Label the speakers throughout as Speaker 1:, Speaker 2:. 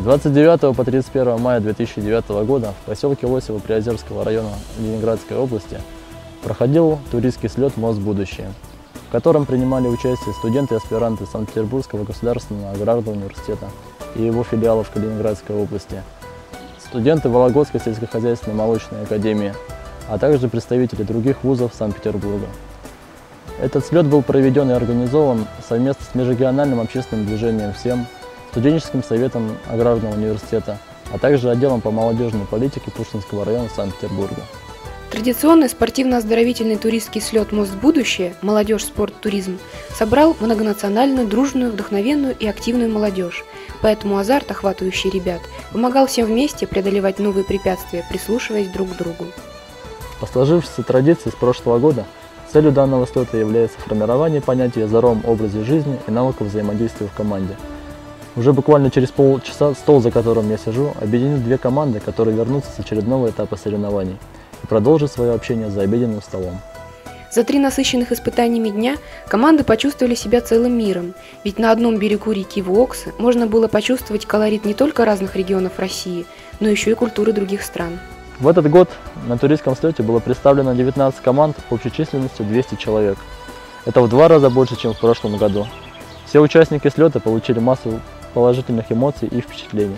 Speaker 1: 29 по 31 мая 2009 года в поселке Лосево Приозерского района Ленинградской области проходил туристский слет «Мост в будущее», в котором принимали участие студенты и аспиранты Санкт-Петербургского государственного аграрного университета и его филиалов Калининградской области, студенты Вологодской сельскохозяйственной молочной академии, а также представители других вузов Санкт-Петербурга. Этот слет был проведен и организован совместно с межрегиональным общественным движением «Всем», студенческим советом аграрного университета, а также отделом по молодежной политике Пушкинского района Санкт-Петербурга.
Speaker 2: Традиционный спортивно-оздоровительный туристский слет «Мост в будущее» «Молодежь, спорт, туризм» собрал многонациональную, дружную, вдохновенную и активную молодежь. Поэтому азарт, охватывающий ребят, помогал всем вместе преодолевать новые препятствия, прислушиваясь друг к другу.
Speaker 1: По сложившейся традиции с прошлого года целью данного слета является формирование понятия о здоровом образе жизни и навыков взаимодействия в команде. Уже буквально через полчаса стол, за которым я сижу, объединит две команды, которые вернутся с очередного этапа соревнований и продолжат свое общение за обеденным столом.
Speaker 2: За 3 насыщенных испытаниями дня команды почувствовали себя целым миром, ведь на одном берегу реки Вуоксы можно было почувствовать колорит не только разных регионов России, но еще и культуры других стран.
Speaker 1: В этот год на туристском слете было представлено 19 команд общей численностью 200 человек. Это в 2 раза больше, чем в прошлом году. Все участники слета получили массу положительных эмоций и впечатлений.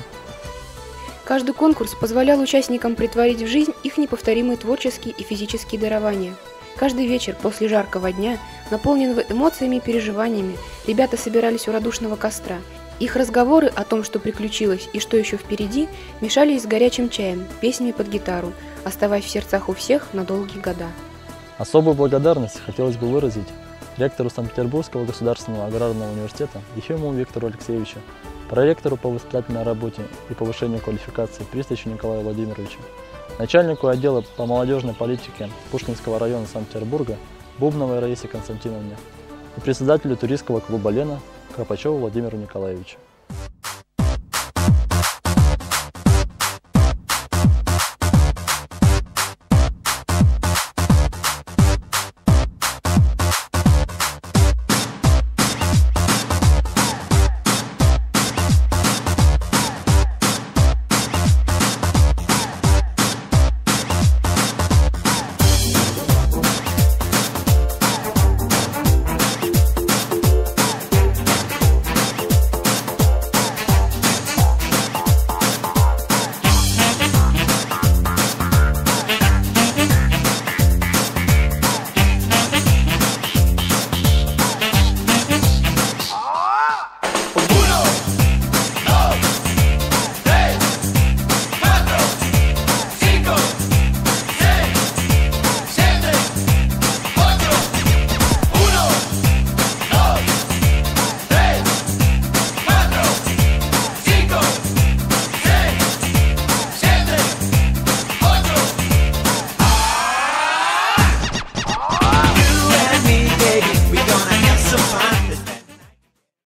Speaker 2: Каждый конкурс позволял участникам претворить в жизнь их неповторимые творческие и физические дарования. Каждый вечер после жаркого дня, наполненного эмоциями и переживаниями, ребята собирались у радушного костра. Их разговоры о том, что приключилось и что еще впереди, мешались с горячим чаем, песнями под гитару, оставаясь в сердцах у всех на долгие года.
Speaker 1: Особую благодарность хотелось бы выразить ректору Санкт-Петербургского государственного аграрного университета Ефимову Виктору Алексеевичу, проректору по воспитательной работе и повышению квалификации Пристачу Николаю Владимировичу, начальнику отдела по молодежной политике Пушкинского района Санкт-Петербурга Бубновой Раисе Константиновне и председателю туристского клуба «Лена» Кропачеву Владимиру Николаевичу.